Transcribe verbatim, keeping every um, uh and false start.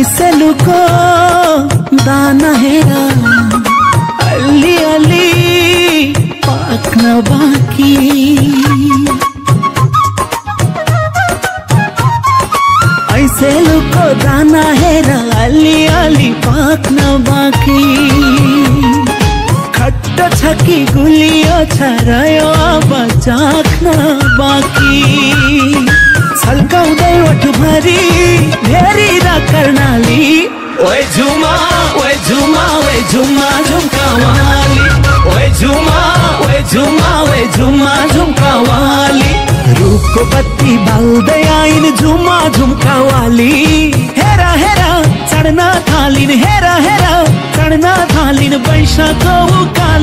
ऐसेलुको दाना हेरा अलि अलि पाक्न बाँकी ऐसेलुको दाना हेरा अलि अलि पाक्न बाँकी खट्टो छ कि गुलियो छ रह्यो अब चाख्न बाँकी छल्काउँदै ओठभरि हेरिरा कर्णाली ओए झुमा ओए झुमा ओए झुमा झुम्कावाली ओए झुमा ओए झुमा ओए झुमा झुम्कावाली रूपको बत्ती बाल्दै आइन् झुमा झुम्कावाली हेरा हेरा चढ्न थालिन् हेरा हेरा चढ्न थालिन् वैशाखको उकालो